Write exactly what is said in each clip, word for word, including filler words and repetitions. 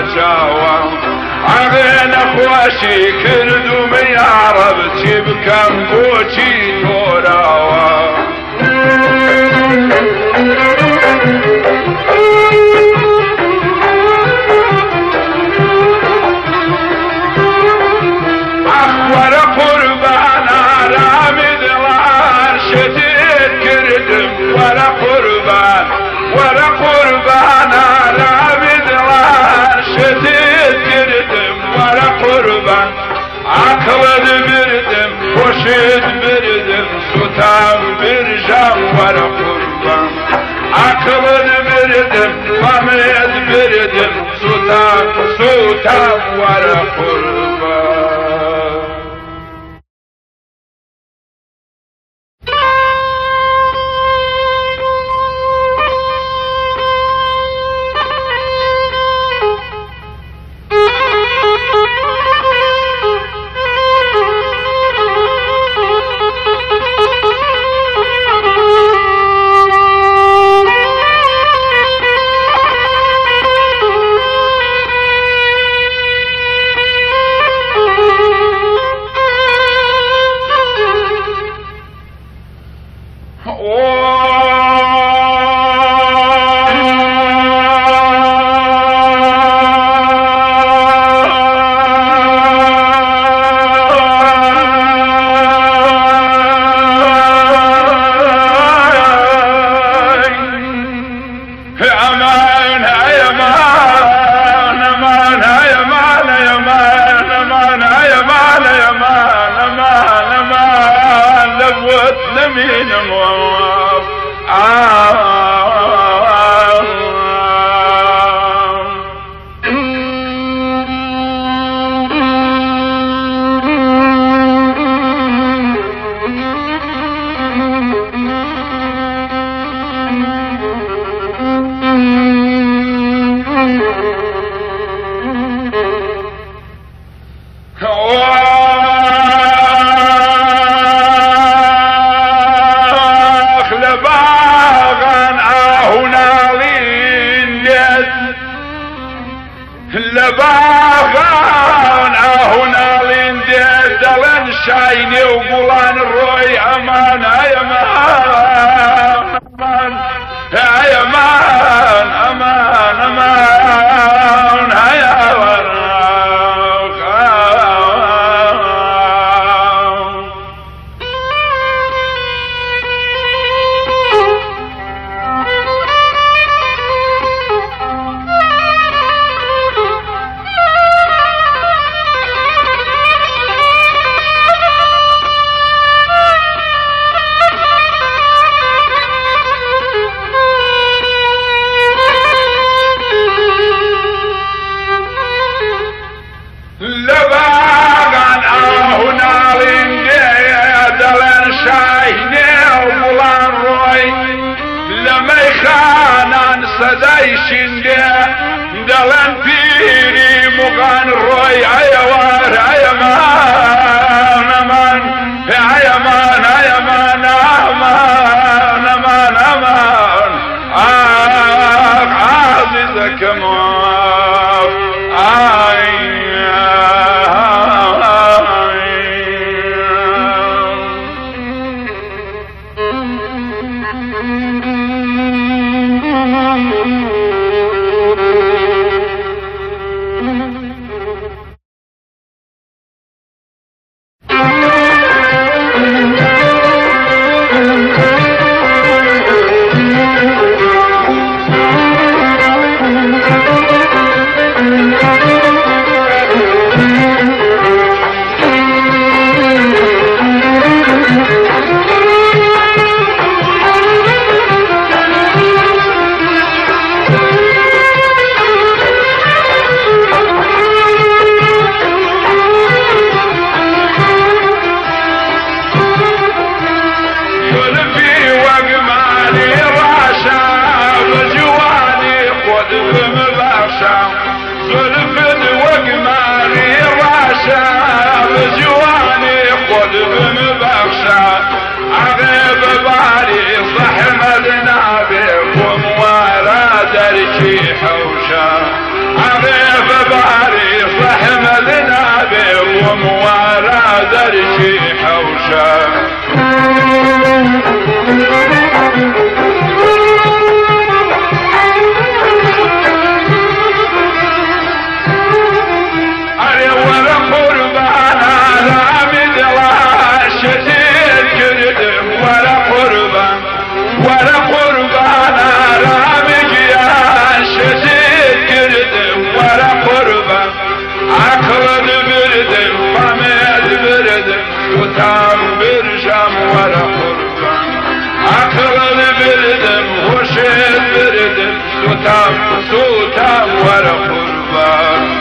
جاوا عغينا خوشي كردو ميارب تبكم بوشي توراوا أخبر قربانا رامد العار شديد كردم ورا قربان ورا قربانا رامد العار شديد كردم ورا قربان عقل بردم وشد بردم ستام برجم ورا قربان عقل بردم فمد بردم ستام ستام ورا قربان شايني وقولان الروي امان يا مان امان يا مان امان امان يا ورا صداي شنده دلن بيري مغان روي عيوار عيمان امان عيمان عيمان امان امان امان آه عزيزك موف آي Thank you. درشي حوشة أري ولا قربان رامد وشتيت كردم ولا قربان ولا قربان رامج يا شتيت كردم ولا قربان عقل بردم فمد بردم سوتام برشم ولا قربان عقل بردم وشت بردم سوتام سوتام ولا قربان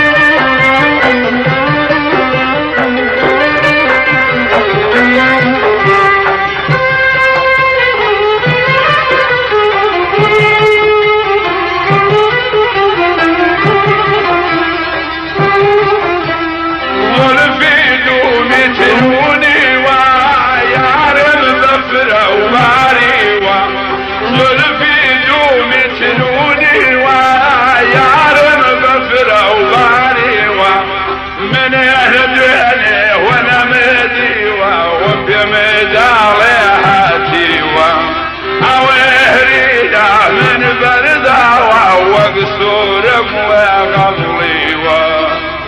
وقصورم وغملي و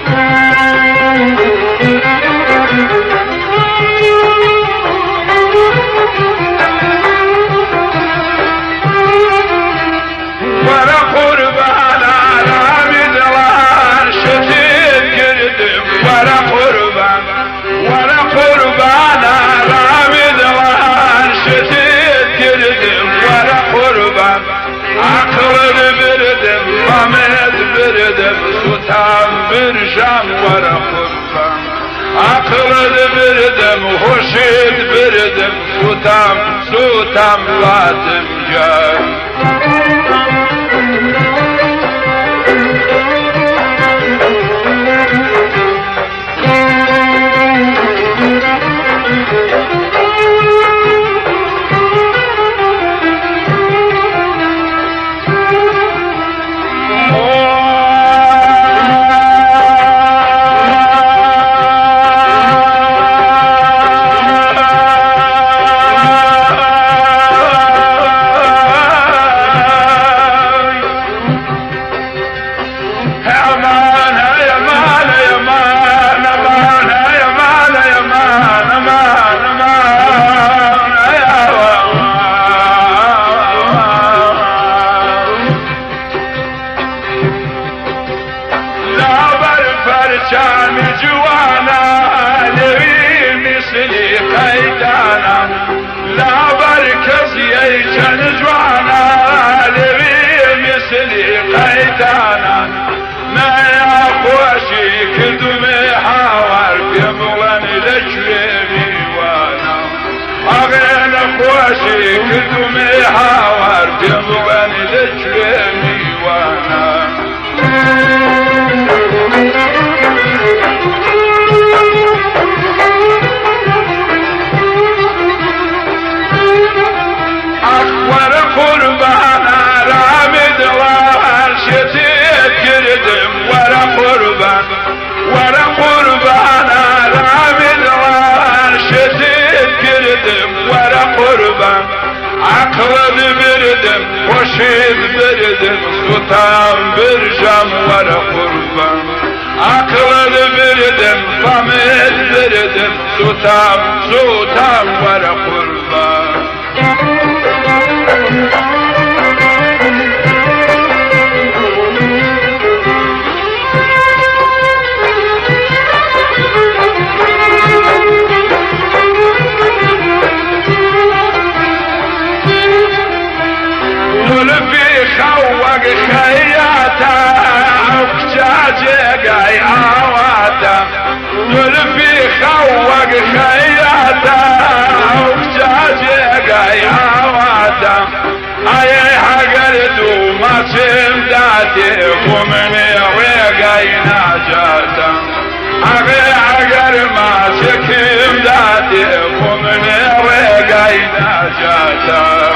ولا قربان رامد الله شتيت كردم ولا قربان ولا قربان رامد الله شتيت كردم ولا قربان عقل بردم فمد بردم سوتام برشم ولا قربان عقل بردم خشيت بردم سوتام سوتام لاتم جان كدومي حوار جمغان لجوامي وانا أكبر قربان رامد وارشتيت كردم ورا قربان ورا قربان رامد وارشتيت كردم ورا قربان عقل بردم وشيد بردم سوتام برشم ورا قربان عقل بردم فمد بردم سوتام سوتام ورا قربان خوق خياتا عكشاجي قاي عواتا قلبي خوق خياتا عكشاجي قاي عواتا اي حقردو ما تمداتي ومني وقاي ناجاتا اغي عقر ما تكم داتي ومني وقاي ناجاتا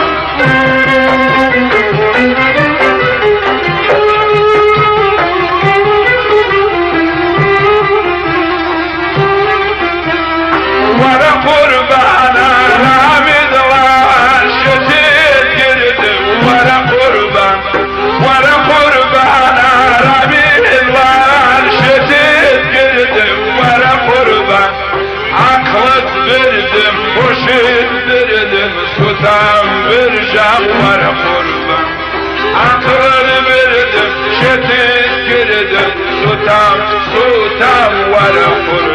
سوتم سوتم ور